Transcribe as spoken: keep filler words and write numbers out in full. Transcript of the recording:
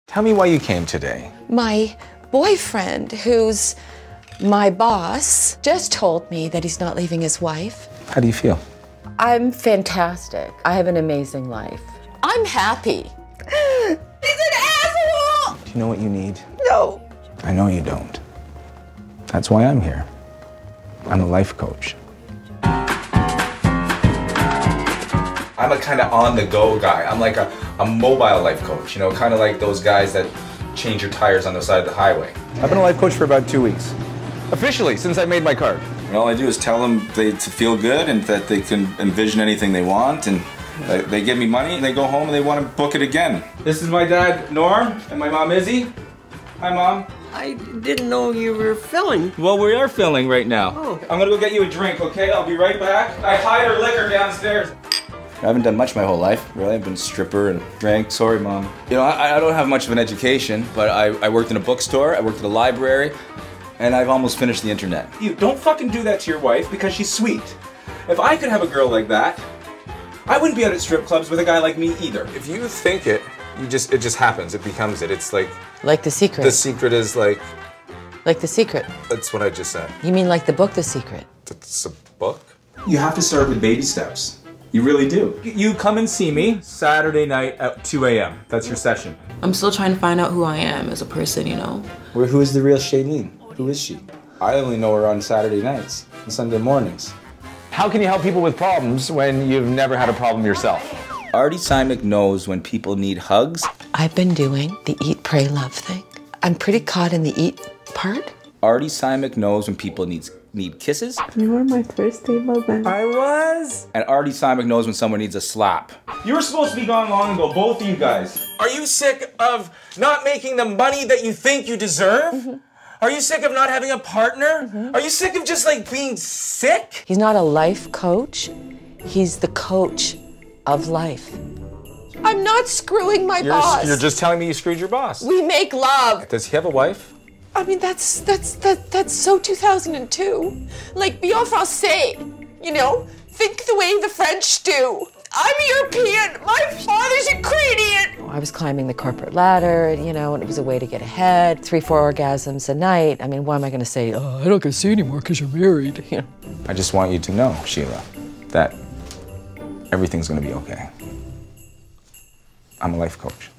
Tell me why you came today. My boyfriend, who's my boss, just told me that he's not leaving his wife. How do you feel? I'm fantastic. I have an amazing life. I'm happy. He's an asshole! Do you know what you need? No. I know you don't. That's why I'm here. I'm a life coach. I'm a kind of on-the-go guy. I'm like a, a mobile life coach, you know, kind of like those guys that change your tires on the side of the highway. I've been a life coach for about two weeks. Officially, since I made my card. And all I do is tell them they, to feel good and that they can envision anything they want, and they, they give me money and they go home and they want to book it again. This is my dad, Norm, and my mom, Izzy. Hi, Mom. I didn't know you were filming. Well, we are filming right now. Oh. I'm gonna go get you a drink, okay? I'll be right back. I hide her liquor downstairs. I haven't done much my whole life, really. I've been a stripper and drank. Sorry, Mom. You know, I, I don't have much of an education, but I, I worked in a bookstore, I worked at a library, and I've almost finished the internet. You don't fucking do that to your wife because she's sweet. If I could have a girl like that, I wouldn't be out at strip clubs with a guy like me either. If you think it, you just it just happens. It becomes it. It's like Like The Secret. The Secret is like. Like The Secret. That's what I just said. You mean like the book The Secret? It's a book? You have to start with baby steps. You really do. You come and see me Saturday night at two A M That's your session. I'm still trying to find out who I am as a person, you know? Well, who is the real Shailene? Who is she? I only know her on Saturday nights and Sunday mornings. How can you help people with problems when you've never had a problem yourself? Artie Simek knows when people need hugs. I've been doing the eat, pray, love thing. I'm pretty caught in the eat part. Artie Simek knows when people needs, need kisses. You were my first table then. I was. And Artie Simek knows when someone needs a slap. You were supposed to be gone long ago, both of you guys. Are you sick of not making the money that you think you deserve? Mm-hmm. Are you sick of not having a partner? Mm-hmm. Are you sick of just like being sick? He's not a life coach. He's the coach of life. I'm not screwing my You're, boss. you're just telling me you screwed your boss. We make love. Does he have a wife? I mean, that's that's that that's so two thousand two. Like, bien français, you know? Think the way the French do. I'm European. My father's Ukrainian. I was climbing the corporate ladder, you know, and it was a way to get ahead. Three, four orgasms a night. I mean, why am I going to say, oh, I don't get to see anymore because you're married? You know? I just want you to know, Sheila, that everything's going to be okay. I'm a life coach.